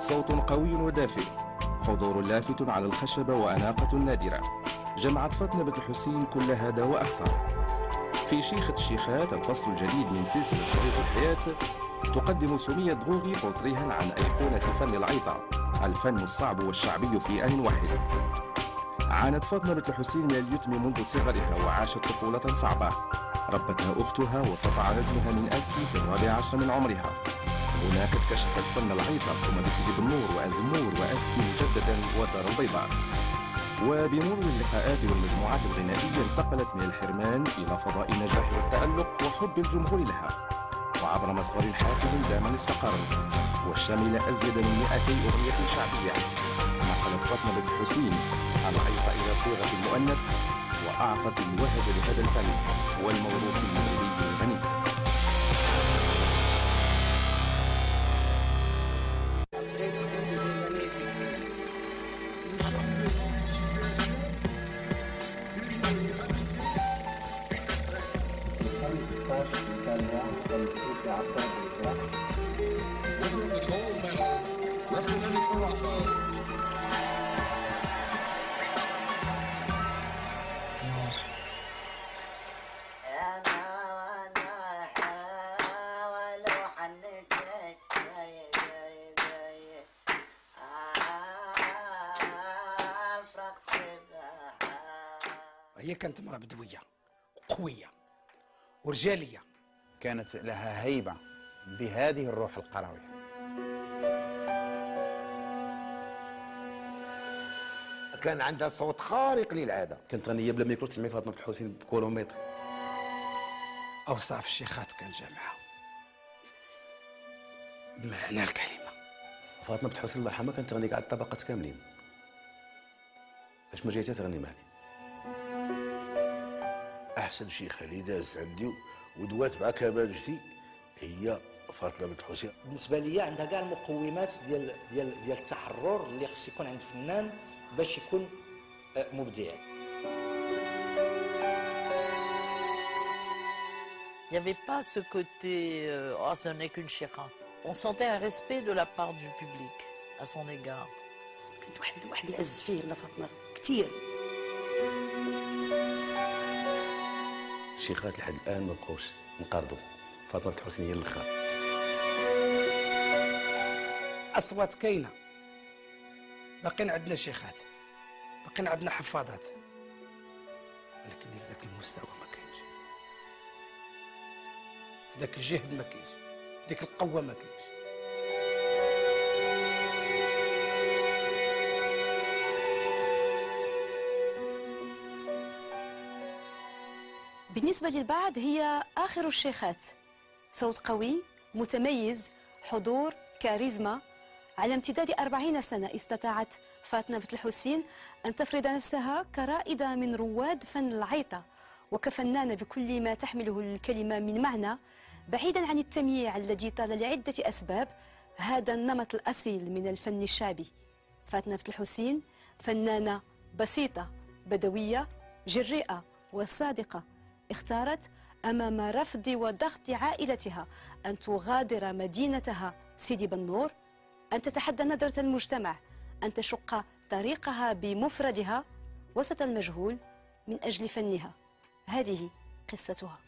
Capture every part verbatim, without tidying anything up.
صوت قوي ودافئ، حضور لافت على الخشبة وأناقة نادرة، جمعت فاطمة بنت الحسين كل هذا وأكثر. في شيخة الشيخات الفصل الجديد من سلسلة شريط الحياة تقدم سمية دغوغي بورتريها عن أيقونة فن العيطة، الفن الصعب والشعبي في آن واحد. عانت فاطمة بنت الحسين من اليتم منذ صغرها وعاشت طفولة صعبة، ربتها أختها وسطع رجلها من أسفل في الرابع عشر من عمرها. هناك اكتشفت فن العيطة، ثم بسيدي بنور وأزمور وأسفي مجددا والدار البيضاء. وبمرور اللقاءات والمجموعات الغنائية انتقلت من الحرمان إلى فضاء النجاح والتألق وحب الجمهور لها. وعبر مسار حافل دام نصف قرن وشمل أزيد من مئتي أغنية شعبية، نقلت فاطمة بنت الحسين العيط إلى صيغة المؤنث وأعطت الوهج لهذا الفن والموروث المغربي الغني. هي كانت امرأة بدوية قوية ورجالية، كانت لها هيبة بهذه الروح القروية. كان عندها صوت خارق للعادة. كانت غنية بلا ميكرو تسمعي فاطمة بنت الحسين بكولومتر. أوصاف الشيخات كان جامعة بمعنى الكلمة. فاطمة بنت الحسين الله يرحمها كانت تغني كاع الطبقات كاملين، باش ما جيتها تغني معك. احسن شيخه اللي دازت عندي ودوات مع كمالجتي هي فاطمه بنت الحسين. بالنسبه لي عندها كاع المقومات ديال ديال ديال التحرر اللي خص يكون عند الفنان باش يكون مبدع. Il n'y avait pas ce côté euh, oh, ce n'est qu'une chéra. On sentait un respect de la part du public à son égard. كنت واحد واحد العز فيه لفاطمه كثير. الشيخات لحد الان ما بقاوش نقارضوا، فاطمه بنت الحسين هي الاخر. اصوات كاينه، باقيين عندنا شيخات، باقيين عندنا حفاظات، ولكن في ذاك المستوى ما كاينش، في ذاك الجهد ما كاينش، ديك القوه ما كاينش. بالنسبة للبعض هي آخر الشيخات، صوت قوي متميز، حضور، كاريزما. على امتداد أربعين سنة استطاعت فاطمة بنت الحسين أن تفرض نفسها كرائدة من رواد فن العيطة وكفنانة بكل ما تحمله الكلمة من معنى، بعيدا عن التمييع الذي طال لعدة أسباب هذا النمط الأصيل من الفن الشعبي. فاطمة بنت الحسين فنانة بسيطة بدوية جريئة وصادقة، اختارت أمام رفض وضغط عائلتها أن تغادر مدينتها سيدي بنور، أن تتحدى نظرة المجتمع، أن تشق طريقها بمفردها وسط المجهول من أجل فنها. هذه قصتها.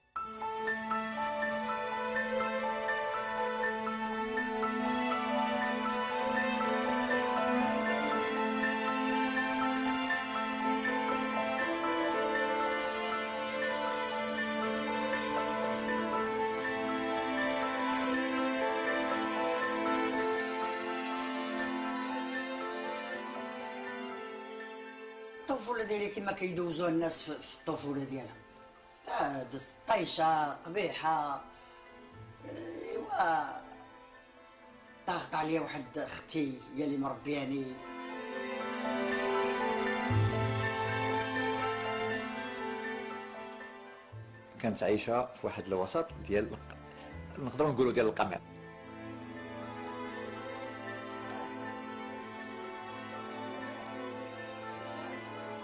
الطفولة ديالي كما كيدوزوها الناس في الطفولة ديالهم، دزت طيشة قبيحة، ايوا ضغط عليا واحد اختي هي اللي مربياني. كانت عايشة في واحد الوسط ديال نقدروا نقولوا ديال القمع.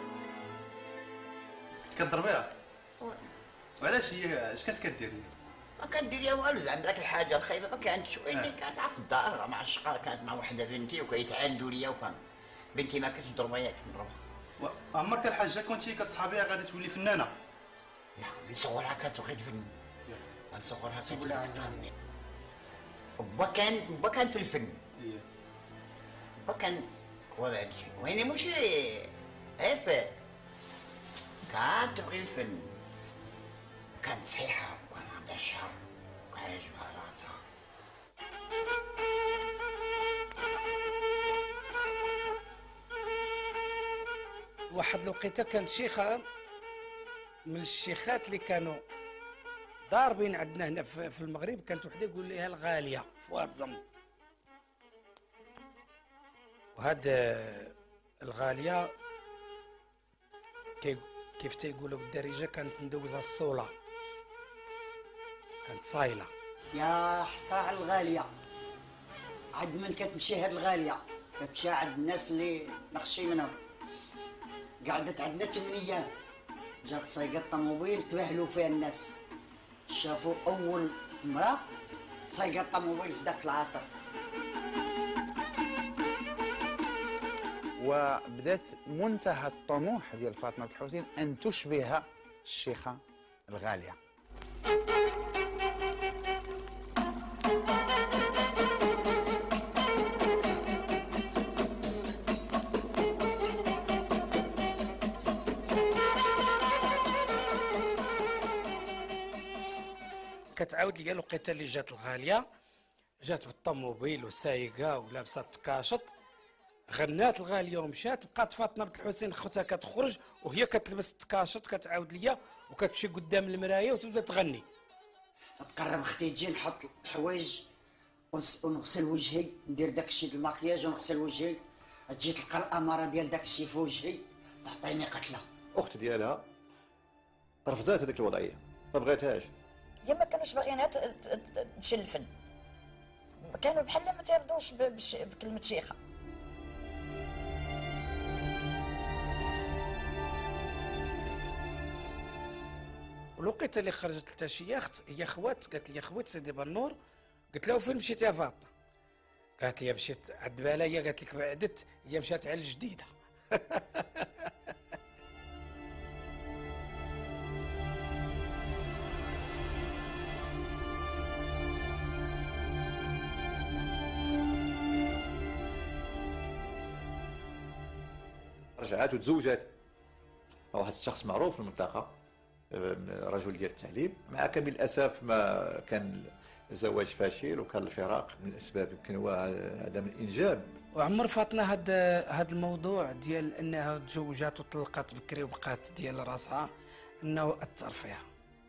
كتضربيها؟ وعلاش هي اش كانت كدير هي؟ ما كندير ليها والو زعما ذاك الحاجه الخايبه ما كانتش، واني كانت في الدار مع الشقه، كانت مع وحده بنتي وكيتعاندوا ليا، وكان بنتي ما كانتش تضربها، هي كنضربها. عمرك الحاجه كنتي كتصحابيها غادي تولي فنانه؟ لا من صغرها كتبغي تفن، من صغرها كتبغي تغني. با كان با كان في الفن، با كان ولا هادشي، ويني ماشي عارفه كانت تبغي الفن، كانت صحيحه وكان عندها الشعر وكان عاجبها راسها. واحد الوقيته كانت شيخه من الشيخات اللي كانوا ضاربين عندنا هنا في المغرب، كانت وحده يقول لها الغاليه فؤاد زم. وهاد الغاليه كيف تيقولوا بالدارجه كانت مدوزه الصوله، كانت صايله. يا حسره على الغاليه، عاد من كتمشي هاد الغاليه كتمشي عند الناس اللي نخشي منهم. قعدت عندنا ثمان ايام، جات سايقه الطوموبيل تبهلوا فيها الناس، شافوا اول امراه سايقه الطوموبيل في ذاك العصر. وبدات منتهى الطموح ديال فاطمه بنت الحسين ان تشبه الشيخه الغاليه. كتعاود ليا الوقيته اللي جات الغاليه، جات بالطوموبيل وسايقه ولابسه التكاشط، غنات الغاليه ومشات، بقات فاطمه بنت الحسين خوتها كتخرج وهي كتلبس التكاشط، كتعاود ليا وكتمشي قدام المرايه وتبدا تغني. تقرب اختي تجي نحط الحوايج ونغسل وجهي، ندير داك الشيء ديال الماكياج ونغسل وجهي، تجي تلقى الاماره ديال داك الشيء في وجهي تعطيني قتله. اخت ديالها رفضات هذيك الوضعيه، ما بغاتهاش. هي ما كانوش باغيينها تمشي للفن، كانوا بحال ما تيرضوش بكلمه شيخه. والوقيته اللي خرجت لتا شي اخت هي خوات، قالت لي خوات سيدي بنور، قلت لها فين مشيتي يا فاطمه؟ قالت لي مشيت عند بالايا، قالت لك بعدت، هي مشات على الجديده. رجعت وتزوجت مع واحد الشخص معروف في المنطقه، رجل ديال التعليم، مع كامل الاسف ما كان الزواج فاشل وكان الفراق من الاسباب يمكن هو عدم الانجاب. وعمر فاطمه هاد هاد الموضوع ديال انها تزوجات وطلقات بكري وبقات ديال راسها انه اثر فيها.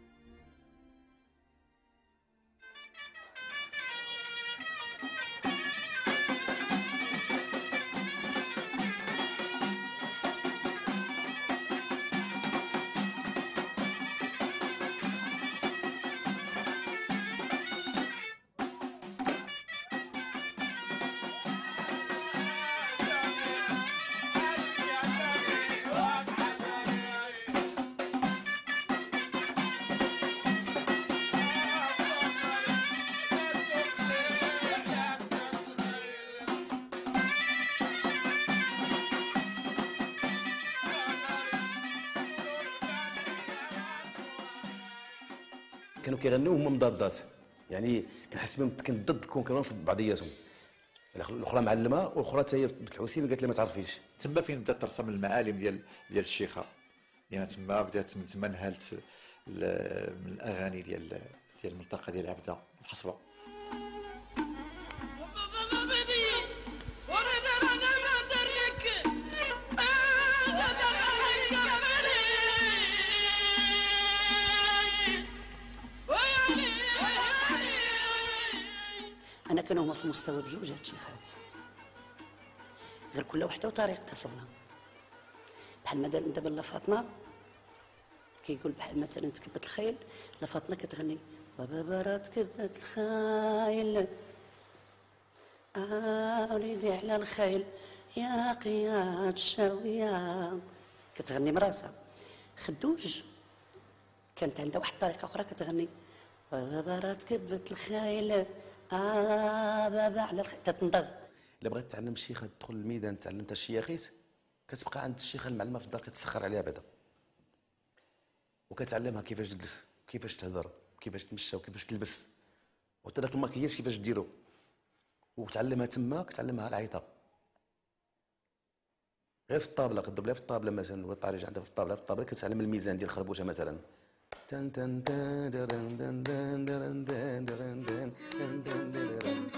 كانوا كيغنيو هما مضادات، يعني كنحس بهم كنت ضد كونكورونس بعضياتهم، الاخرى معلمه والاخرى حتى هي بنت الحسين قالت لي ما تعرفيش. تما فين بدات ترسم المعالم ديال ديال الشيخه، يعني تما بدات من تما نهالت من الاغاني ديال ديال المنطقه ديال عبده الحصبه. انا كانوا هما في مستوى بجوج هاد الشيخات، غير كل وحده وطريقتها في الغنى. بحال ما دار دابا لا فاطمه كيقول بحال مثلا تكبت الخيل، لا فاطمه كتغني وبابرات كبت الخيل آه وليدي على الخيل يا راقيات الشاويه، كتغني مراسها. خدوج كانت عندها واحد الطريقه اخرى كتغني بابا تكبت الخايله اه بابا على الخ... تتنضغ. الا بغات تعلم الشيخه تدخل الميدان تعلم حتى الشياخيت كتبقى عند الشيخه المعلمه في الدار كتسخر عليها بعدا وكتعلمها كيفاش تجلس كيفاش تهضر كيفاش تمشى وكيفاش تلبس وحتى داك الماكياج كيفاش ديرو وتعلمها تما كتعلمها العيطه غير في الطابله كضرب لها في الطابله مثلا ولا الطارج عندها في الطابله في الطابله كتعلم الميزان ديال الخربوشه مثلا تن تن تن درن درن درن درن درن درن درن درن درن.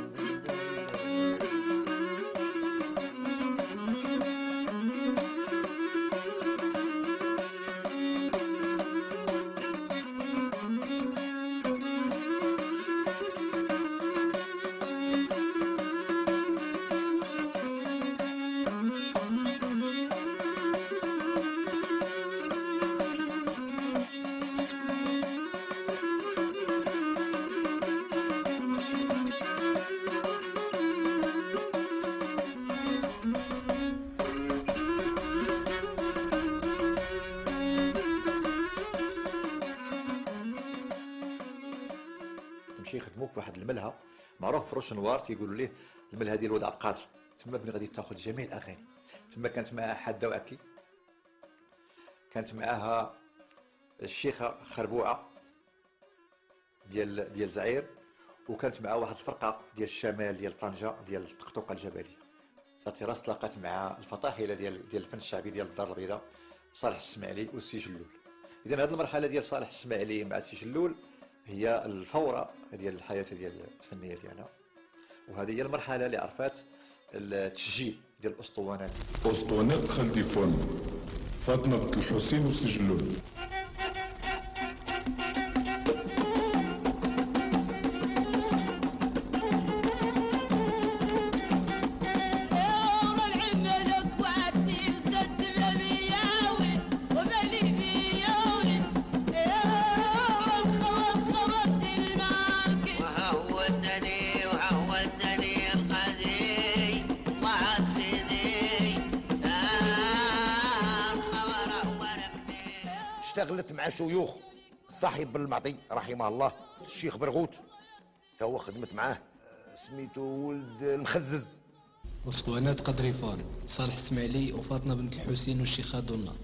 تمشي يخدموك في واحد الملهى معروف في روش نوار تيقولوا ليه الملهى ديال الوضع القادر. تما فين غادي تاخذ جميع الاغاني. تما كانت معها حده واكي، كانت معها الشيخه خربوعه ديال ديال زعير، وكانت معها واحد الفرقه ديال الشمال ديال طنجه ديال الطقطقه الجبليه. التراس تلاقات مع الفطاحله ديال ديال الفن الشعبي ديال الدار البيضاء صالح السماعلي والسي جلول. اذا هذه المرحله ديال صالح السماعلي مع السي جلول هي الفوره ديال الحياه ديال الفنيه ديالها، وهذه هي المرحله اللي عرفات التسجيل ديال الاسطوانات. اسطوانات خالتي فن فاطمه بنت الحسين والسي جلول. اشتغلت مع شيوخ صاحب المعطي رحمه الله الشيخ برغوت تا هو خدمت معاه سميتو ولد المخزز. اسطوانات قدريفان صالح السماعلي وفاطمه بنت الحسين والشيخه دنا.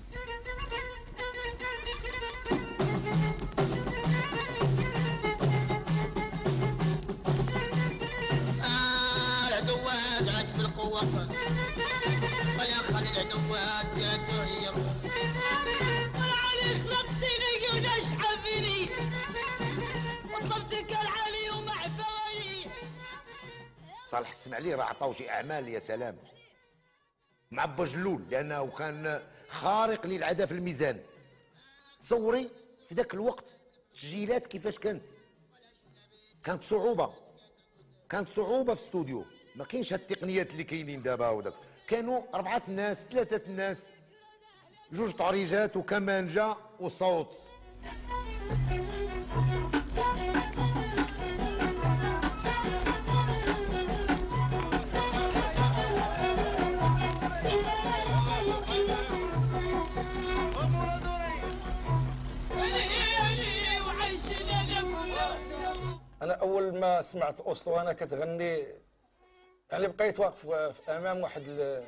آه العدوات عاد بالقوه ويا خلي العدوات جاتو هي صالح السماعلي راه عطاو شي اعمال يا سلام مع با جلول لانه كان خارق للعاده في الميزان. تصوري في ذاك الوقت التسجيلات كيفاش كانت كانت صعوبه كانت صعوبه في الاستوديو، ما كاينش هاد التقنيات اللي كاينين دابا وداك. كانوا اربعه الناس ثلاثه الناس جوج طريجات وكمانجه وصوت. انا اول ما سمعت اسطوانه كتغني يعني بقيت واقف امام واحد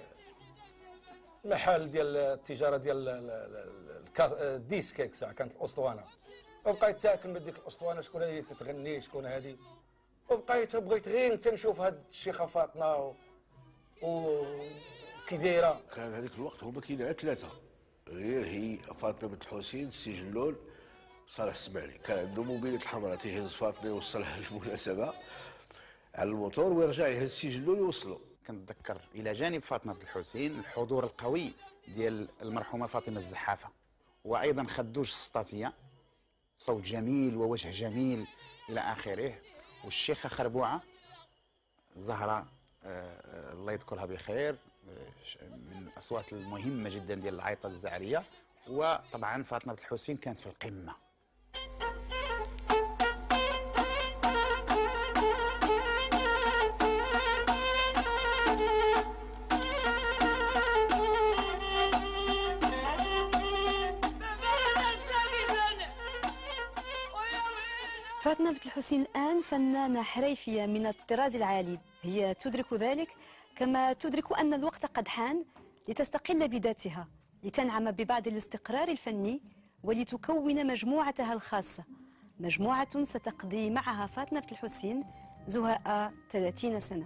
المحل ديال التجاره ديال الديسك هيك ساعه كانت الاسطوانه، وبقيت تاكل من ديك الاسطوانه شكون هي تتغني شكون هذه، وبقيت بغيت غير انت نشوف هاد الشيخه فاطمه و كي دايره. كان هذيك الوقت هما كاينين ثلاثه غير هي فاطمه بنت الحسين السي جلول صالح السماعلي. كان عنده موبيلات الحمراء تيهز فاطمه يوصلها للمناسبه على الموتور ويرجع يهز السي جلول يوصلو. كنتذكر الى جانب فاطمه بنت الحسين الحضور القوي ديال المرحومه فاطمه الزحافه، وايضا خدوج السطاتيه صوت جميل ووجه جميل الى اخره، والشيخه خربوعه زهره آه الله يذكرها بخير آه من الاصوات المهمه جدا ديال العيطه الزعريه. وطبعا فاطمه بنت الحسين كانت في القمه. الحسين الآن فنانة حريفية من الطراز العالي. هي تدرك ذلك كما تدرك أن الوقت قد حان لتستقل بذاتها، لتنعم ببعض الاستقرار الفني ولتكون مجموعتها الخاصة، مجموعة ستقضي معها فاطمة بنت الحسين زهاء ثلاثين سنة.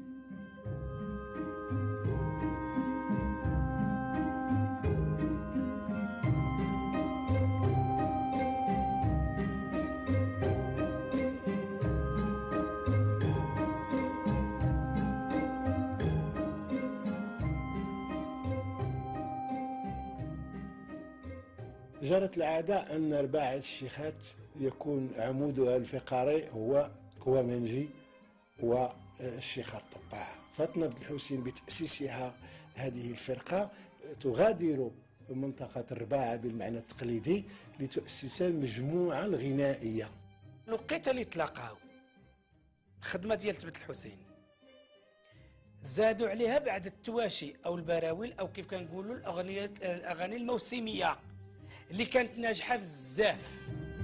جرت العادة أن رباعة الشيخات يكون عمودها الفقري هو كوامنجي والشيخة الطباعة. فاطمة بنت الحسين بتأسيسها هذه الفرقة تغادر منطقة الرباعة بالمعنى التقليدي لتؤسس المجموعة الغنائية. الوقيته اللي تلاقاو الخدمة ديال بنت الحسين زادوا عليها بعد التواشي أو البراويل أو كيف كنقولوا الأغنية الأغاني الموسمية اللي كانت ناجحه بزاف.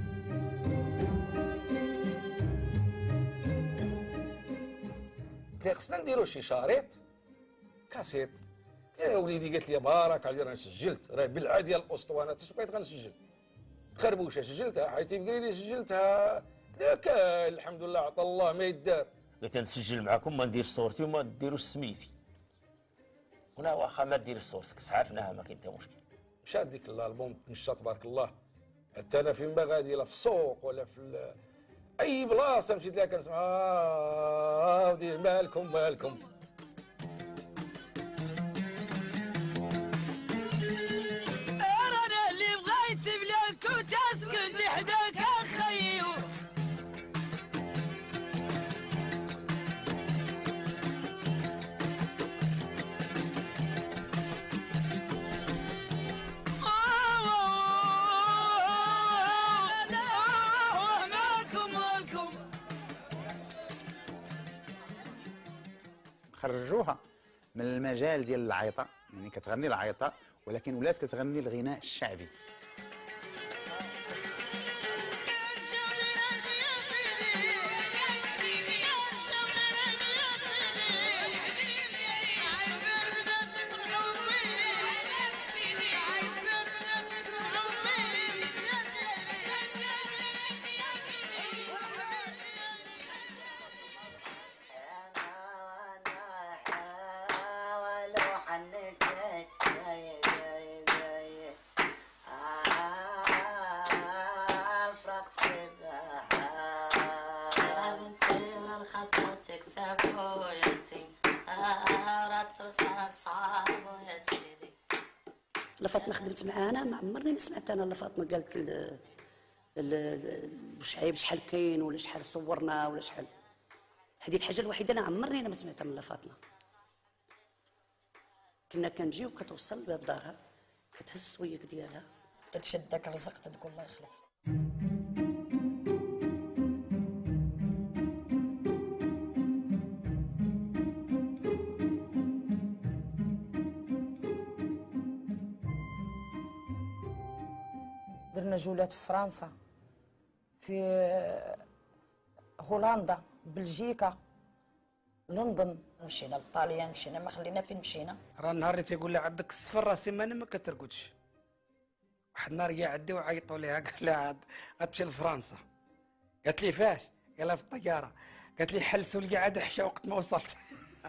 قلت لها خصنا نديرو شي شريط كاسيت. قلت لها وليدي قالت لي بارك عليك انا سجلت، راه بالعاده ديال الاسطوانات اش بغيت غنسجل خربوشه سجلتها، حيتي بقري لي سجلتها. قلت لها كاين الحمد لله عطا الله ما يدار. بغيت نسجل معكم ما ندير صورتي وما ديروش سميتي، هنا واخا ما دير صورتك سعفناها ما كاين حتى مشكل. مشات ديك الالبوم تمشى تبارك الله. حتى انا فين ما غادي لا في السوق ولا في اي بلاصه مشيت لها كنسمع اه ودي مالكم مالكم. انا اللي بغيت بلاك وتسكن حداك اخي. خرجوها من المجال ديال العيطه، يعني كتغني العيطه ولكن ولات كتغني الغناء الشعبي. لفاطمه خدمت معانا ما عمرني ما سمعت انا لفاطمه قالت شحال شحال كاين ولا شحال صورنا ولا شحال. هذه الحاجه الوحيده انا عمرني انا ما سمعتها من لفاطمه. كنا كنجي وكتوصل بها لدارها كتهز السويق ديالها كتشد داك الرزق تقول الله يخلف. درنا جولات في فرنسا، في هولندا، بلجيكا، لندن، مشينا لطاليان، مشينا ما خلينا فين مشينا. راه النهار اللي تيقول لها عندك الصفر راه سيمانه ما كترقدش. واحد النهار جا عندي وعيطوا ليها قال لها غتمشي لفرنسا. قالت لي فاش؟ قال لها في الطياره. قالت لي حلسوا لي عاد حشا وقت ما وصلت.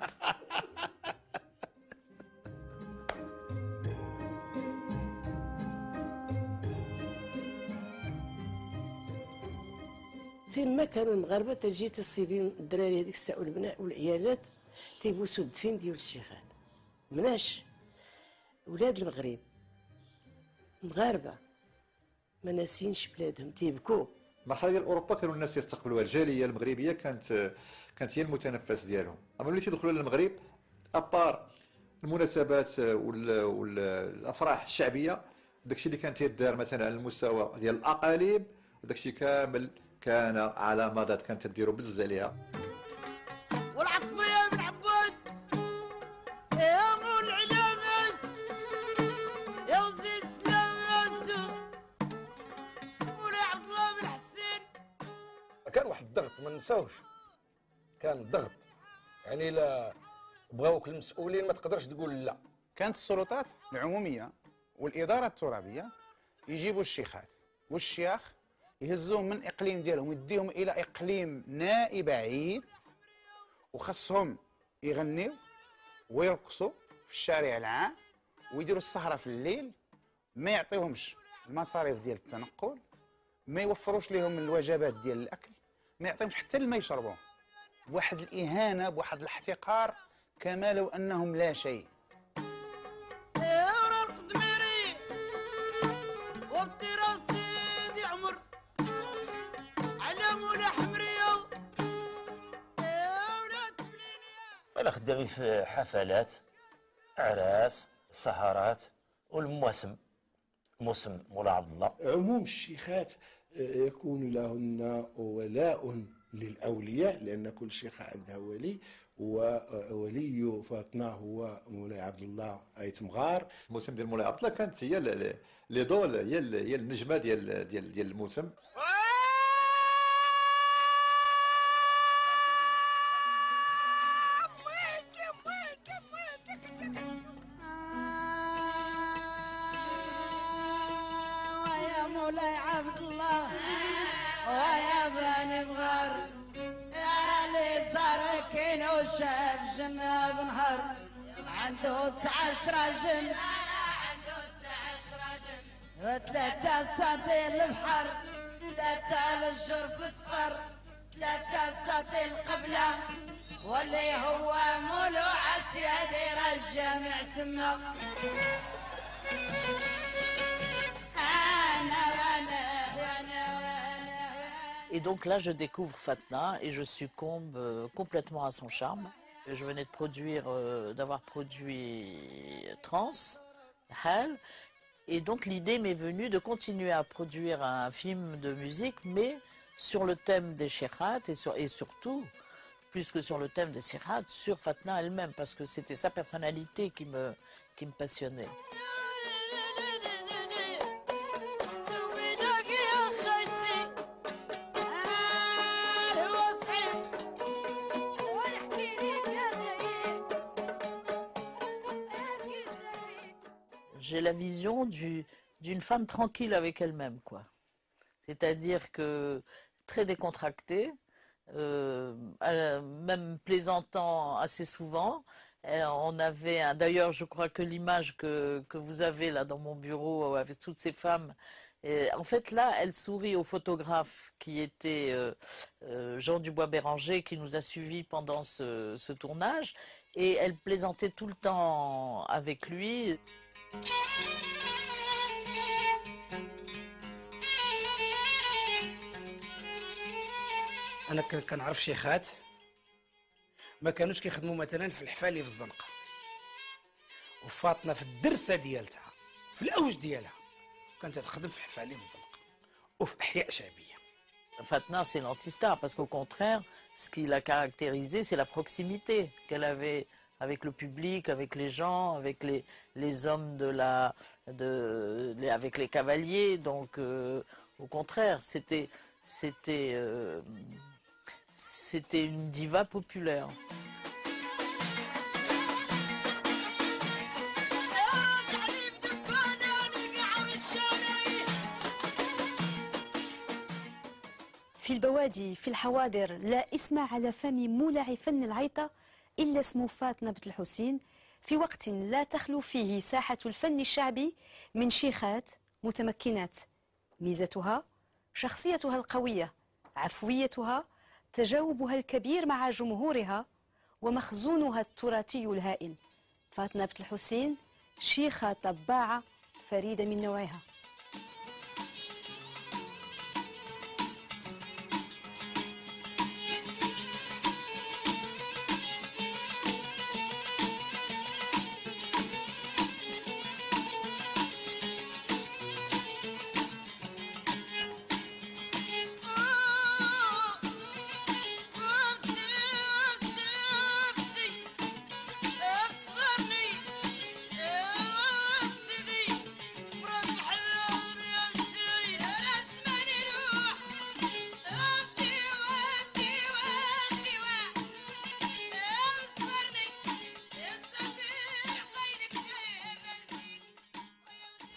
تما كانوا المغاربه تجي تصيبين الدراري هذيك الساعه والبنات والعيالات تيبوسوا الدفين ديال الشيخات. مناش ولاد المغرب مغاربه ما ناسينش بلادهم تيبكوا. المرحله ديال اوروبا كانوا الناس يستقبلوها، الجاليه المغربيه كانت كانت هي المتنفس ديالهم. اما ملي تيدخلوا للمغرب ابار المناسبات والافراح الشعبيه داكشي اللي كان تيدار مثلا على المستوى ديال الاقاليم داكشي كامل كان على مضض كانت تديروا بزز عليها. والعطفيه من عبود يا مول العلامات يا وزيد سلامات ولا عبد الله بن حسين. كان واحد ما ننساوش كان الضغط، يعني لا بغاوك المسؤولين ما تقدرش تقول لا. كانت السلطات العموميه والاداره الترابيه يجيبوا الشيخات والشياخ يهزوهم من اقليم ديالهم ويديهم الى اقليم نائي بعيد، وخصهم يغنيوا ويرقصوا في الشارع العام ويديروا السهره في الليل، ما يعطيهمش المصاريف ديال التنقل، ما يوفروش لهم الوجبات ديال الاكل، ما يعطيهمش حتى الماء يشربوه، بواحد الاهانه بواحد الاحتقار كما لو انهم لا شيء. انا خدامين في حفلات، اعراس، سهرات، والمواسم موسم مولا عبد الله. عموم الشيخات يكون لهن ولاء للاولياء، لان كل شيخه عندها ولي، وولي فاطمه هو مولاي عبد الله ايت مغار. الموسم ديال مولاي عبد الله كانت هي لي دول، هي هي النجمه ديال ديال ديال الموسم. مولاي عبد الله ويا بني بغار، يا اللي صار كين وشاف جنة بنهار، عنده تسع عشرة جن، عنده تسع عشرة جن، وثلاثة ساطي البحر، ثلاثة للجرف الصفر، ثلاثة ساطي القبلة، واللي هو مولو عسيا دير الجامع تما. Et donc là, je découvre Fatna et je succombe euh, complètement à son charme. Je venais de produire, euh, d'avoir produit Trans, Hal, et donc l'idée m'est venue de continuer à produire un film de musique, mais sur le thème des Shekhat et, sur, et surtout, plus que sur le thème des Shekhat, sur Fatna elle-même, parce que c'était sa personnalité qui me, qui me passionnait. J'ai la vision du, d'une femme tranquille avec elle-même, quoi. C'est-à-dire que très décontractée, euh, même plaisantant assez souvent. Et on avait, un, d'ailleurs, je crois que l'image que, que vous avez là dans mon bureau avec toutes ces femmes, et en fait là, elle sourit au photographe qui était euh, euh, Jean Dubois-Béranger, qui nous a suivis pendant ce, ce tournage, et elle plaisantait tout le temps avec lui. انا كنعرف شيخات ما كانوش كيخدموا مثلا في الحفالي في الزنقه، وفاطمه في الدرسه ديالتها في الاوج ديالها كانت تخدم في حفالي في الزنقه وفي احياء شعبيه. Fatna, c'est l'antistar, parce qu'au contraire, ce qui l'a caractérisée, c'est la proximité qu'elle avait avec le public, avec les gens, avec les, les hommes de la, de, les, avec les cavaliers. Donc, euh, au contraire, c'était, c'était, euh, c'était une diva populaire. في البوادي في الحوادر لا اسم على فم مولع فن العيطة إلا اسم فاطمة بنت الحسين، في وقت لا تخلو فيه ساحة الفن الشعبي من شيخات متمكنات. ميزتها شخصيتها القوية، عفويتها، تجاوبها الكبير مع جمهورها، ومخزونها التراثي الهائل. فاطمة بنت الحسين شيخة طباعة فريدة من نوعها. أبصرني يا سيدي فرد الحبيب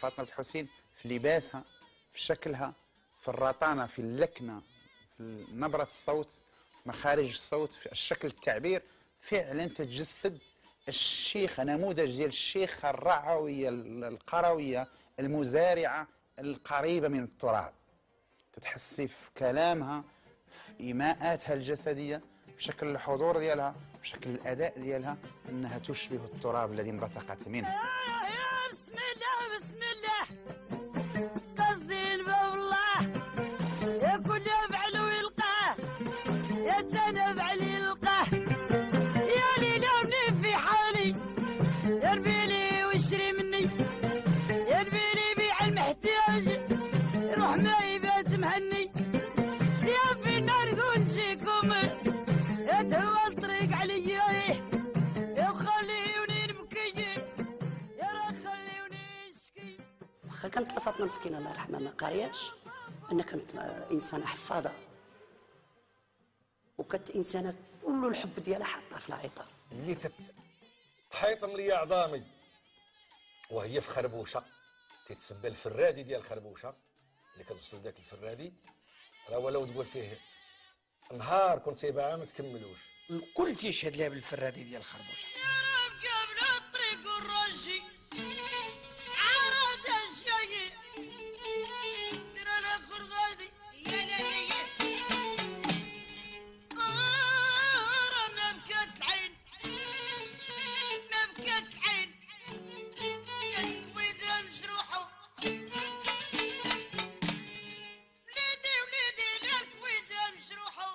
فاطمه بنت الحسين في لباسها، في شكلها، في الرطانه، في اللكنه، في نبره الصوت، في مخارج الصوت، في الشكل التعبير، فعلا تتجسد الشيخه، نموذج ديال الشيخه الرعويه القرويه المزارعه القريبه من التراب. تتحسي في كلامها، في ايماءاتها الجسديه، في شكل الحضور ديالها، في شكل الاداء ديالها، انها تشبه التراب الذي انبثقت منه. يا بسم الله بسم الله قصدي الباب الله يا كل يفعل ويلقاه يا تنفع لي يلقاه يا ليلى ابني في حالي يا ربيلي واشري مني يا ربيلي بيع المحتاج روح ما يبات مهني يا في النار كون شيكم يا تهوى الطريق عليا يا خليوني نبكي يا راه خليوني نشكي. واخا كانت فاطمه مسكينه الله يرحمها ما قارياش، انا كنت انسانه حفاظه وكانت انسانه كل الحب ديالها حاطه في العيطه اللي تحيطم لي عظامي وهي في خربوشه تتسمى الفرادي ديال الخربوشه اللي كتوصل ذاك الفرادي راه ولو تقول فيه نهار كون سيبها ما تكملوش. الكل تيشهد لها بالفرادي ديال الخربوشه. قبل الطريق والرشي عرض الشيء ترى الاخر غادي يا ليلي آه ما بكت العين ما بكت العين يا كبيدة مجروحة وليدي وليدي لا كبيدة مجروحة.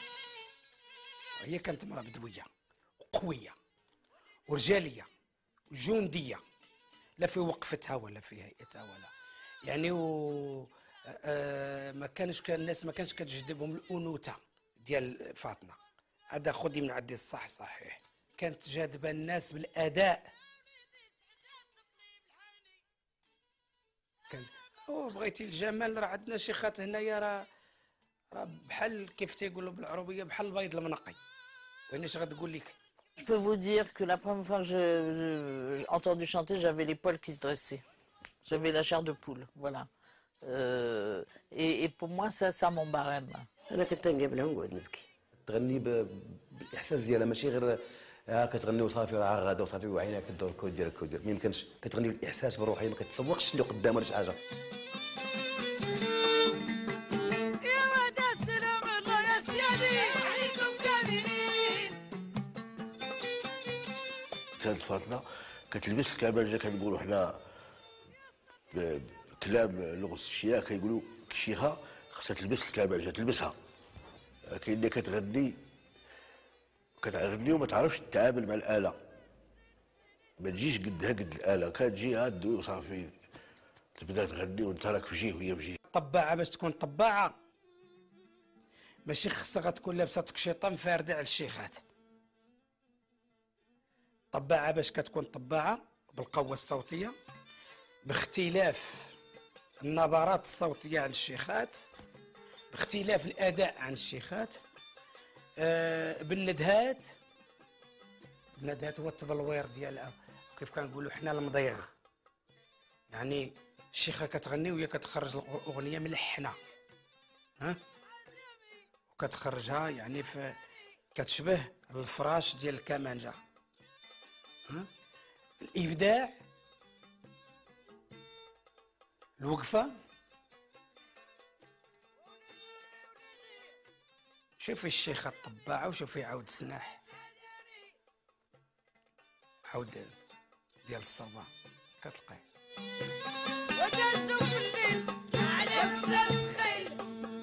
هي كانت امراه بدويه وقويه ورجاليه وجنديه، لا في وقفتها ولا في هيئتها ولا يعني و آه ما كانش كان الناس ما كانش كتجذبهم الانوثه ديال فاطمه. هذا خذي من عندي الصح صحيح، كانت جاذبه الناس بالاداء. كان او بغيتي الجمال راه عندنا شيخات هنايا راه راه بحال كيف تيقولوا بالعربيه بحال البيض المنقي. وين اش غتقول لك؟ Je peux vous dire que la première fois que j'ai entendu chanter, j'avais les poils qui se dressaient. J'avais la chair de poule, voilà. Euh, et, et pour moi, ça, c'est mon barème. انا كنت نقابلها ونقعد نبكي. تغني ب- بالاحساس ديالها ماشي غير ها كتغني وصافي راه غادا وصافي وعينها كدور الكود ديالك الكود ديالك ما يمكنش كتغني بالاحساس بروحي ما كتسوقش اللي قدام ولا شي حاجه. يا ود السلام الله يا سيدي عليكم كاملين. كانت فاطمه كتلبس الكمانجه كنقولوا حنا بكلام لغه الشيعة كيقولوا الشيخه خصها تلبس الكمانجه تلبسها. كاين اللي كتغني كتغني وما تعرفش تتعامل مع الاله، ما تجيش قدها قد الاله، كتجي عاد وصافي تبدا تغني وانت راك في جهه وهي في جهه. طباعه باش تكون طباعه ماشي خصها غتكون لابسه تكشيطه مفارده على الشيخات. طباعه باش كتكون طباعه بالقوه الصوتيه باختلاف النبرات الصوتيه عن الشيخات، باختلاف الاداء عن الشيخات، آه بالندهات. الندهات هو التبلوير ديال كيف كنقولوا حنا المضيغ، يعني الشيخه كتغني وهي كتخرج الاغنيه ملحنه ها وكتخرجها يعني في كتشبه الفراش ديال الكمانجه ها. الابداع، الوقفه. شوفي الشيخه الطباعه وشوفي عاود السناح عاود ديال الصبا كتلقاه وتزوج الليل على بساس خيل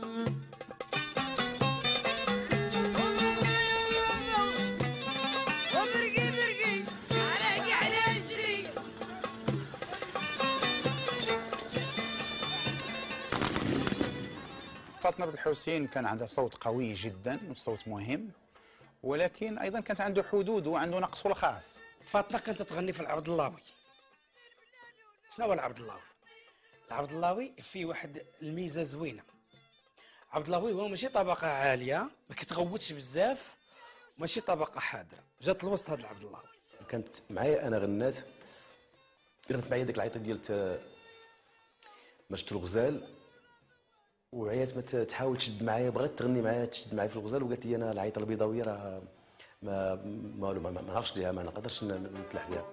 وبرقي برقي على على جري. فاطمه بنت الحسين كان عندها صوت قوي جدا وصوت مهم، ولكن ايضا كانت عنده حدود وعنده نقصه الخاص. فاطمه كانت تغني في العبد اللهوي. شنو هو العبد اللهوي؟ العبد اللهوي فيه واحد الميزه زوينه. عبد اللهوي هو ماشي طبقه عاليه ما كيتغوتش بزاف، ماشي طبقه حاضره، جات الوسط هذا العبد اللهوي. كانت معايا انا غنات، غنت معايا ديك العيطه ديال ما شفت الغزال وعيات ما تحاول تشد معايا، بغات تغني معايا تشد معايا في الغزال، وقالت لي انا العيطه البيضاويه راه ما ما ما, ما نعرفش ليها، ما نقدرش نتلاح بها.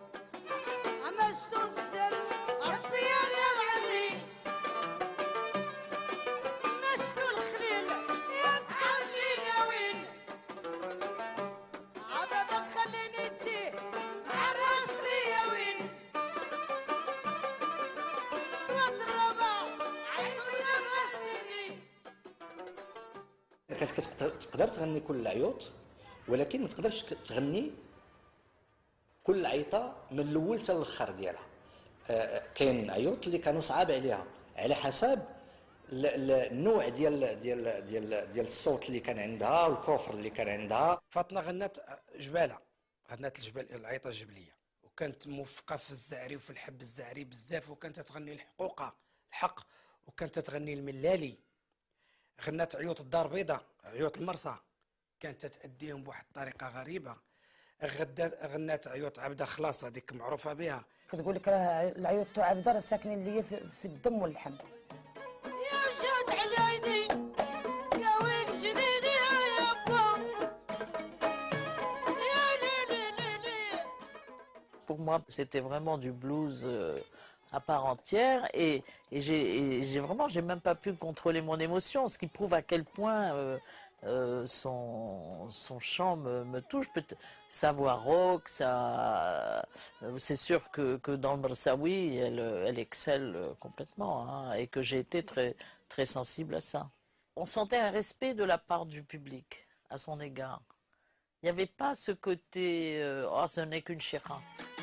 تقدر تغني كل العيوط، ولكن ما تقدرش تغني كل عيطه من الاول حتى الاخر ديالها. كاين عيوط اللي كانوا صعاب عليها على حسب النوع ديال ديال ديال ديال الصوت اللي كان عندها والكفر اللي كان عندها. فاطمه غنات جباله، غنات الجبال العيطه الجبليه، وكانت موفقه في الزعري وفي الحب الزعري بزاف، وكانت تغني الحقوقه الحق، وكانت تغني الملالي. غنات عيوط الدار البيضاء، عيوط المرسى، كانت تأديهم بواحد الطريقه غريبه. غدات غنات عيوط عبده خلاص هذيك معروفه بها. كتقول لك راه العيوط تاع عبده راه ساكنين ليا في, في الدم واللحم. يا جات على يدي يا ويك جديدي يا با يا لي لي لي لي. Pour moi, c'était vraiment du blues euh, à part entière, et, et j'ai vraiment, j'ai même pas pu contrôler mon émotion, ce qui prouve à quel point euh, euh, son, son chant me, me touche. Sa voix rock, ça, c'est sûr que, que dans le Mersaoui, elle, elle excelle complètement, hein, et que j'ai été très, très sensible à ça. On sentait un respect de la part du public à son égard. Il n'y avait pas ce côté euh, oh, ce n'est qu'une chéra.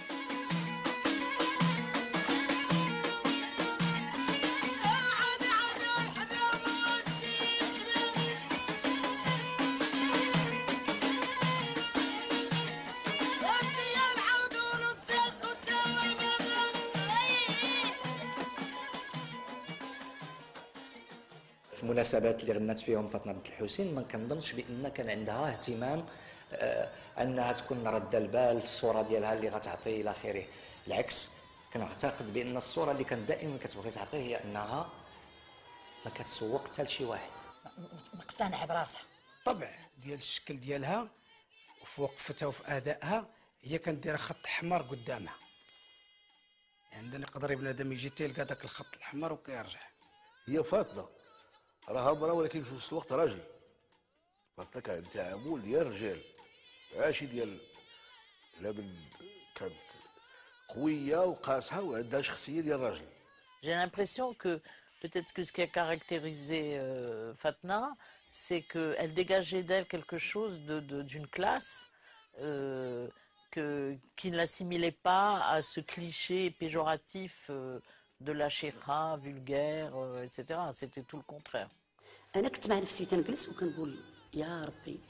في المناسبات اللي غنات فيهم فاطمه بنت الحسين ما كنظنش بان كان عندها اهتمام آه انها تكون رد البال الصوره ديالها اللي غتعطي الى اخره. بالعكس كنعتقد بان الصوره اللي كانت دائما كتبغي تعطيه هي انها ما كتسوق حتى لشي واحد، مقتنعه براسها. طبع ديال الشكل ديالها وفي وقفتها وفي ادائها، هي كانت دايره خط احمر قدامها، يعني نقدر بنادم يجي تلقى داك الخط الاحمر وكيرجع. هي فاطمه راها مرا ولكن في نفس الوقت راجل. فاطمه كان تعامل ديال الرجال ماشي ديال لا من كانت قويه وقاسحه وعندها شخصيه ديال الراجل. J'ai l'impression que peut-être que ce qui a caractérisé euh, Fatna, c'est qu'elle dégageait d'elle quelque chose de, de, d'une classe euh, que, qui ne l'assimilait pas à ce cliché péjoratif euh, de la chéra, vulgaire, euh, et cetera. C'était tout le contraire. أنا كنت مع نفسي تنجلس وكنقول يا ربي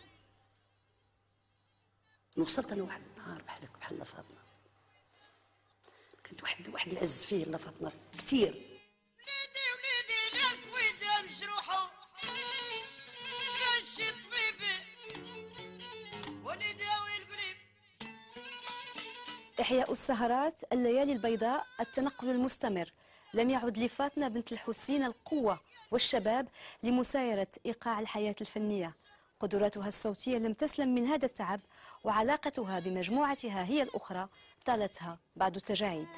وصلت أنا واحد النهار بحالك بحال فاطمة، كنت واحد واحد العز فيه لا فاطمة كثير. وليدي وليدي لا الكويدة مجروحة كان شي طبيبي وليدي وين قريب. إحياء السهرات، الليالي البيضاء، التنقل المستمر، لم يعد لفاطمة بنت الحسين القوة والشباب لمسايرة إيقاع الحياة الفنية. قدراتها الصوتية لم تسلم من هذا التعب، وعلاقتها بمجموعتها هي الأخرى طالتها بعد التجاعيد.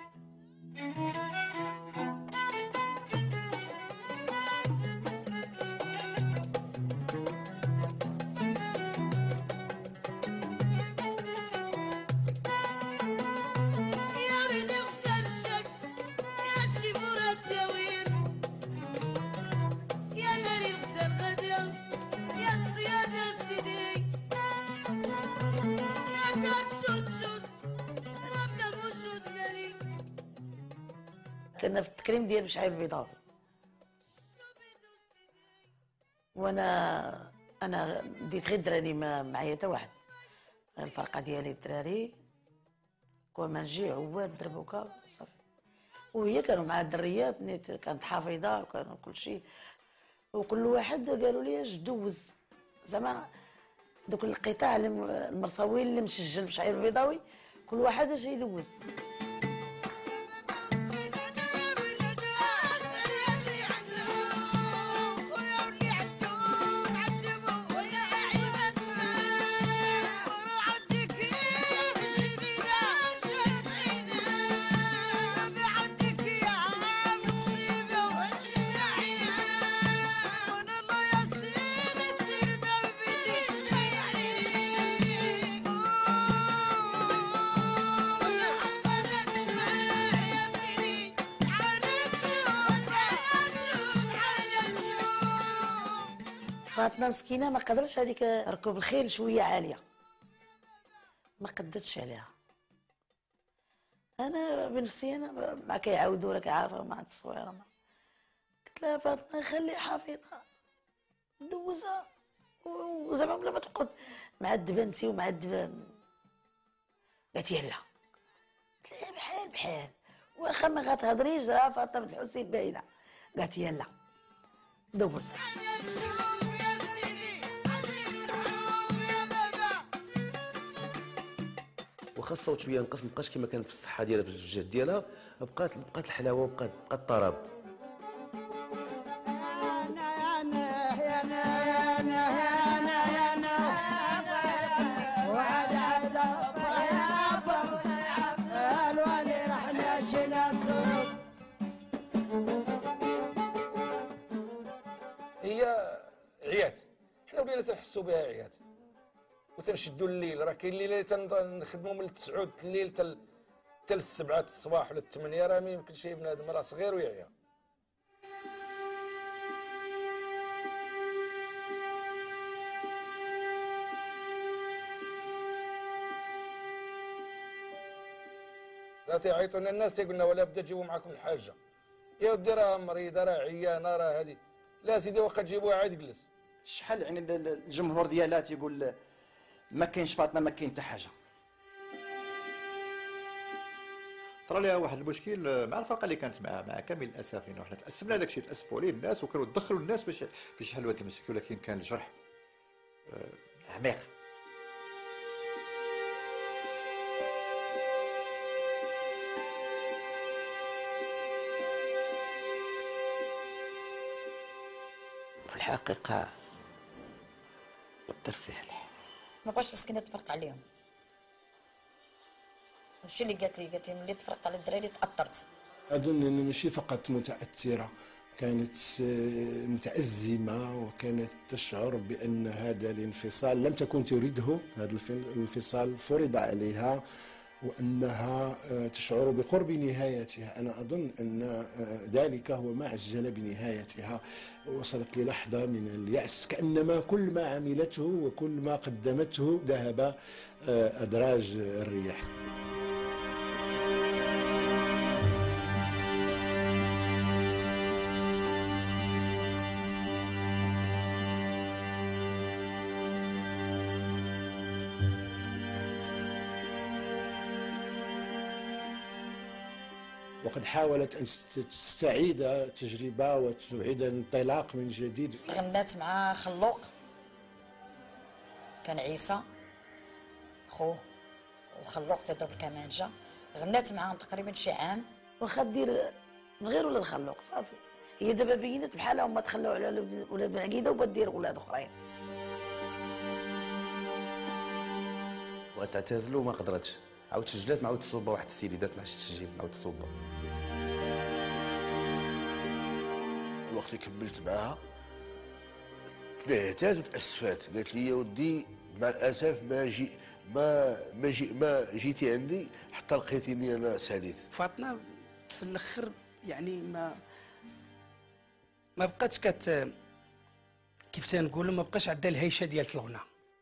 كنا في التكريم ديال بشعيب البيضاوي، وانا انا ديت غير الدراري ما معايا حتى واحد، الفرقه ديالي الدراري كون نجي عواد دربوكا صافي، وهي كانوا مع الدريات نيت كانت حافظه وكانوا كل شيء، وكل واحد قالوا لي اش دوز زعما دوك القطاع المرصاوي اللي مسجل بشعيب البيضاوي كل واحد اش يدوز. فاطمه مسكينه ما قدرتش هذيك ركوب الخيل شويه عاليه، ما قدرتش عليها. انا بنفسي انا ما كيعاودوا راك عارفه مع التصويره، ما قلت لها فاطمه خلي حافظه دوزها وزعما بلا ما تقعد معذبه انت ومعذبه. قالت يلا، قلت لها بحال بحال واخا ما غتهضريش راه فاطمه بنت الحسين باينه. قالت يلا دوزها. واخا الصوت شويه نقص، مابقاش كما كان في الصحه ديالها في الجهد ديالها، بقات بقات الحلاوه وبقات بقات الطرب. هي عيات، حنا ولينا تنحسوا بها عيات وتنشدوا الليل. راه كاين الليله تنخدموا من التسعود الليل حتى حتى السبعه الصباح ولا الثمانيه، راه ما يمكنش شي بنادم راه صغير ويعيا. لا تيعيطوا لنا الناس تيقول لنا ولا بدا تجيبوا معكم الحاجه، يا ودي راه مريضه راه عيانه راه هذه. لا سيدي واخا تجيبوها عاد جلس. شحال يعني الجمهور ديالها تيقول ما كاينش فاطمه ما كاين حتى حاجه. طرا لها واحد المشكل مع الفرقه اللي كانت معها، مع كامل الاسف، لانه حنا تاسفنا داك الشيء، تاسفوا عليه الناس وكانوا يدخلوا الناس باش باش يحلوا هذا المشكل، ولكن كان الجرح عميق. في الحقيقه الترفيه ما بغاش مسكينه تفرق عليهم. هادشي اللي قالت لي قالت لي ملي تفرقت على الدراري تاثرت. اظن انه ماشي فقط متاثره، كانت متازمه وكانت تشعر بان هذا الانفصال لم تكن تريده، هذا الانفصال فرض عليها، وأنها تشعر بقرب نهايتها. أنا أظن أن ذلك هو ما عجل بنهايتها، وصلت للحظة من اليأس، كأنما كل ما عملته وكل ما قدمته ذهب أدراج الرياح. وقد حاولت أن تستعيد التجربة وتعيد الانطلاق من جديد. غنات مع خلوق، كان عيسى خوه وخلوق تضرب الكمانجة، غنات معاهم تقريبا شي عام. واخا دير من غير ولاد خلوق صافي، هي دابا بينت بحالها هما تخلاو على ولاد بن عقيده وبدير ولاد اخرين. بغات تعتزل وما قدرتش، عاود سجلات مع عاود تصوبه واحد السيدات مع التسجيل مع عاود تصوبه. الوقت اللي كملت معاها تنهتات وتاسفات، قالت لي يا ودي مع الاسف ما جي ما ما جي ما جيتي عندي حتى لقيتيني انا ساليت. فاطمه في الاخر يعني ما ما بقاتش كت كيف تنقولوا ما بقاش عندها الهيشه ديال الغنى.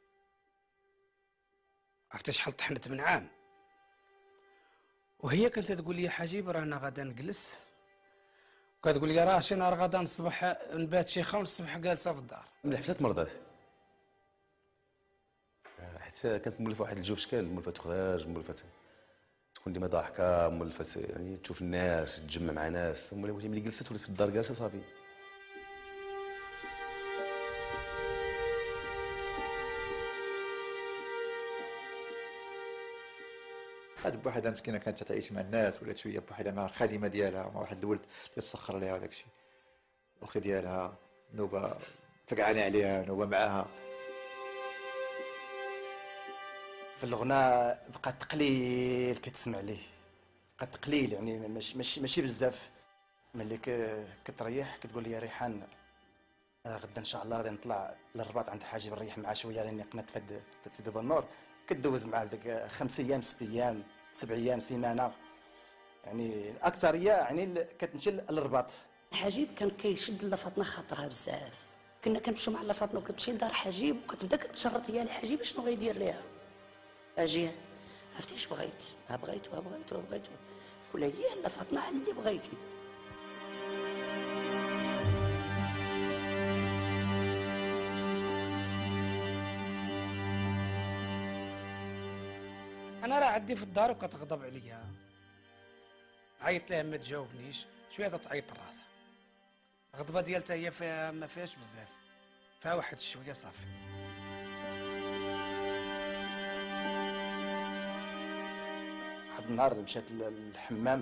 عرفتي شحال طحنت من عام، وهي كانت تقول لي حجيب رانا غادا نجلس، وكتقول لي راه شي نهار غادا نصبح نبات شيخه ونصبح جالسه في الدار. ملي حتى مرضات، حتى كانت مولفه واحد الجوج اشكال، مولفه تخرج، مولفه تكون ديما ضاحكه، مولفه يعني تشوف الناس، تجمع مع ناس. ملي جلست ولات في الدار جالسه صافي. هاد بوحدها مسكينه كانت تعيش مع الناس، ولات شويه بوحدها مع الخادمه ديالها، مع واحد الولد اللي تسخر لها وداك الشيء. الاخت ديالها نوبه فقعانه عليها، نوبه معاها. في الغناء بقى تقليل كتسمع ليه، بقى تقليل يعني ماشي ماشي ماشي بزاف. ملي كتريح كتقول لي يا ريحان غدا ان شاء الله غادي نطلع للرباط عند حاجب نريح معاه شويه لاني قنات فد فد سيدي بالنور. كدوز مع ديك خمس ايام ست ايام سبع ايام سيمانه، يعني الاكثريه يعني كتمشي للرباط. حجيب كان كيشد لفاطمه خاطرها بزاف، كنا كنمشيو مع لا فاطمه وكتمشي لدار حجيب وكتبدا كتشرط هي لحجيب شنو غيدير ليها. اجي عرفتي اش بغيت؟ ها بغيت وها بغيت وها بغيت ولا هي لا فاطمه اللي بغيتي. انا راه عندي في الدار وكتغضب عليا، عيط لها ما تجاوبنيش، شويه تتعيط راسها. الغضبه ديالتها هي فيها ما فيهاش بزاف، فيها واحد شويه صافي. واحد النهار مشات للحمام،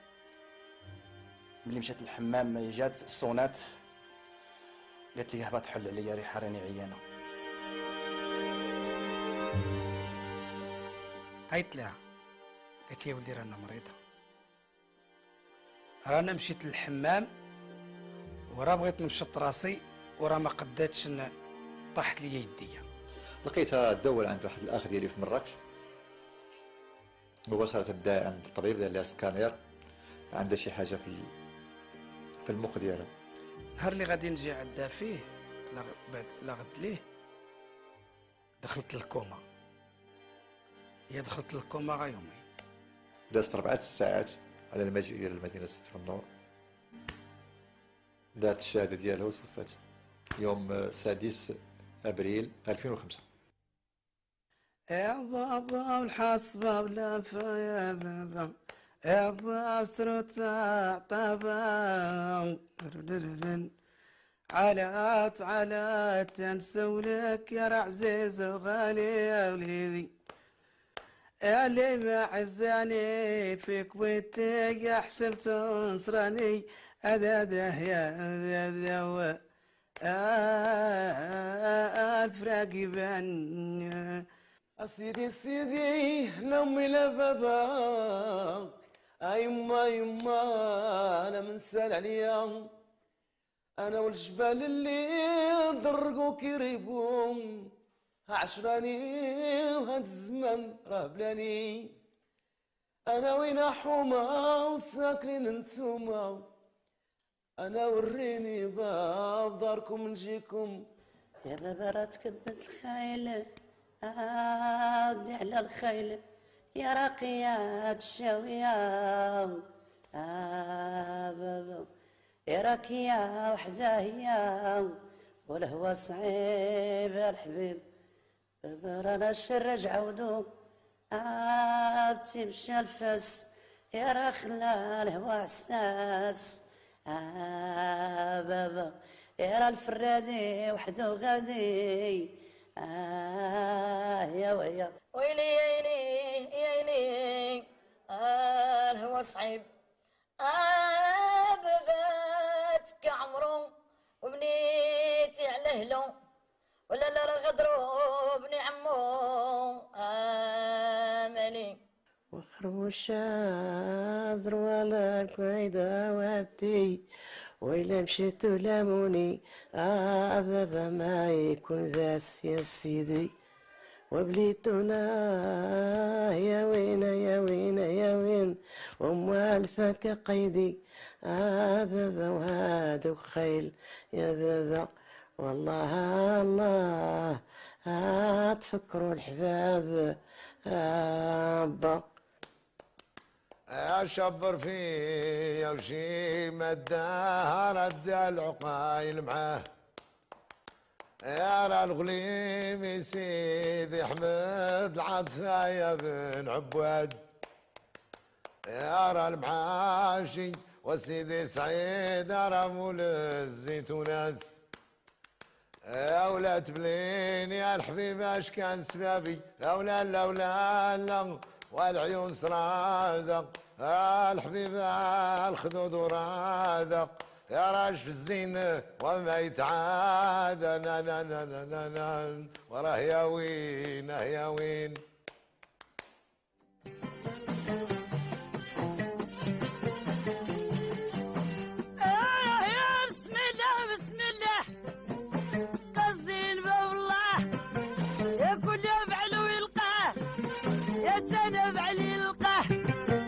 ملي مشات للحمام جات الصونات قالت لي هبط حل عليا ريحه راني عيانه. عيطت لها قالت لي ولدي رانا مريضه، رانا مشيت للحمام وراه بغيت نمشط راسي وراه ما قداتش ن- طاحت لي يديا. لقيتها تدور عند واحد الاخ ديالي في مراكش، مباشرة دا عند الطبيب دار لها سكانير، عندها شي حاجه في ال- في المخ ديالها. نهار اللي غادي نجي عندها فيه لا غ- بعد لا غد ليه دخلت للكوما، هي دخلت للكوما غا يومين. دازت ربعة ساعات على المجيء ديال المدينه ست النور، دات الشهاده ديالها وتوفات يوم سادس ابريل ألفين وخمسة. يا بابا والحصبة ولا يا بابا، يا بابا سروتا طابا، علات علات تنسولك يا عزيز وغالي يا وليدي، يا اللي ما عزاني فيك ويتي يا حسبت نصراني، هذا ده يا هذا ده الفراق يبان. سيدي سيدي لامي لا بابا، يما يما انا منسال عليا، انا والجبال اللي ضرقوا كيريبوا، عشراني وهاد الزمان راه بلاني، انا وين حومه وساكنين نتوما، انا وريني باب داركم نجيكم. يا بابا راه تكبت الخايل، عاودي على الخيل يا راقية الشاوية، آه بابا يا راكية وحدة هي، والهوى صعيب يا الحبيب، بابا رانا الشرج عودو، عاودتي مشى الفاس يا راه خلا الهوى حساس، آه بابا يا راه الفرادي وحدو غادي، آه يا ويا ويلي يا يلي آه الهوى صعيب، آه باباتك عمرو وبنيتي على هلو، ولا لا راه غدرو بني عمو، آه مالي وخروشة ذروة لك ويدا وابتي، وإلا مشيت لاموني آه بابا ما يكون باس يا سيدي، وبليتنا يا وين يا وين يا وين وموالفك قيدي، آه بابا وهادوك خيل يا بابا، والله الله آه تفكروا الحباب آه با. يا شبر فيا وشي مداه رد العقايل معاه، يا راه الغليم سيدي حمد العطفة يا بن عباد، يا راه المعاشي وسيدي سعيد راه مول الزيتونات، يا ولاد بلين يا الحبيب اش كان سبابي، يا ولا لا ولا لا والعيون صرادق، يا الحبيب الخدود ورادق، يا راش في الزين وما يتعاد، نا نا نا نا نا نا وراه يا وين يا وين. آه يا بسم الله بسم الله، قصدي الباب الله، يا كل يفعل ويلقاه، يا تنفع لي يلقاه،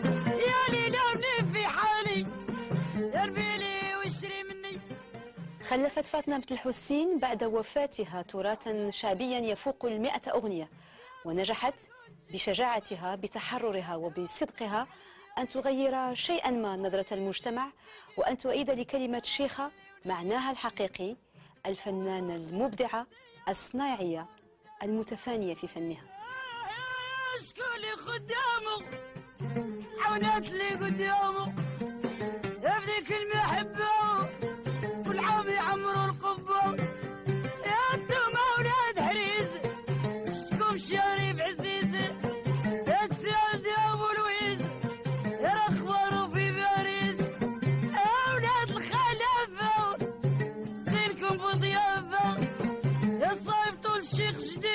يا لي لوني في حالي، يا ربي لي واشري مني. خلفت فاطمة بنت الحسين بعد وفاتها تراثا شعبيا يفوق المئة أغنية، ونجحت بشجاعتها بتحررها وبصدقها أن تغير شيئا ما نظرة المجتمع، وأن تعيد لكلمة شيخة معناها الحقيقي، الفنانة المبدعة الصناعية المتفانية في فنها. شكون اللي خدامه عونات اللي قدامه يبنيك المحبة والعام يعمروا القبة. يا انتم اولاد حريز شتكم شاري بعزيز، يا السعد يا ابو لويز يا الاخبار في باريس. يا اولاد الخلافة زينكم بضيافة، يا صايب طول الشيخ جديد